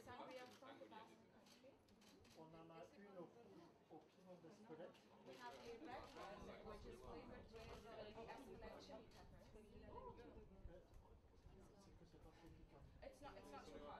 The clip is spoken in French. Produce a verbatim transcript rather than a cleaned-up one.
sangria from the Basque country. On en a une au, au piment d'Espelette. We have a red one, which is flavored with uh, the Espelette chili pepper. C'est que c'est pas trop piquant. It's not, it's not too hot.